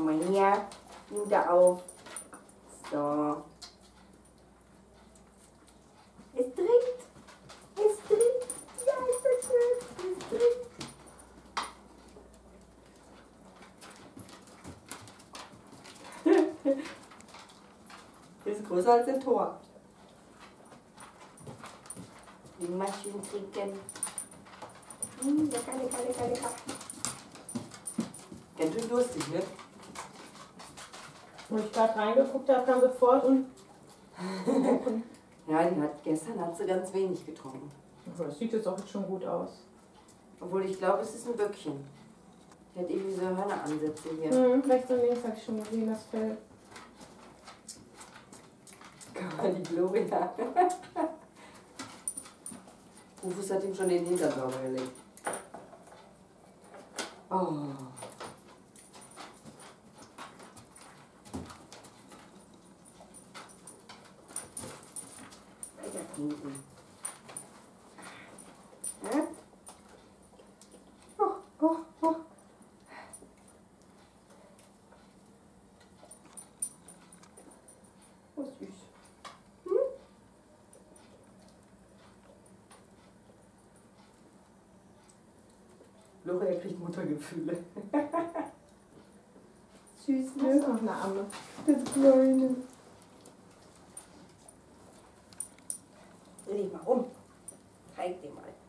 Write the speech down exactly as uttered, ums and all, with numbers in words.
Komm mal her. Nimm da auf. So. Es trinkt. Es trinkt. Ja, ist das schön. Es trinkt. Das ist größer als ein Tor. Mal schön trinken. Mmh, lecker, lecker, lecker, lecker. Ganz schön durstig, ne? Wo ich gerade reingeguckt habe, kam sofort und... Ja, die hat, gestern hat sie ganz wenig getrunken. Das sieht jetzt auch schon gut aus. Obwohl ich glaube, es ist ein Böckchen. Die hat irgendwie so Hörneransätze hier. Mhm, rechts und links habe ich schon gesehen, das Fell. Guck mal, die Gloria. Rufus hat ihm schon den Hintern sauber gelegt. Oh. Weiter trinken. Ja? Oh, oh, oh. Oh, süß. Hm? Gloria kriegt Muttergefühle. Süß, Das ne? ist noch eine Amme. Das Kleine. Dreh dich mal um. Zeig dir mal.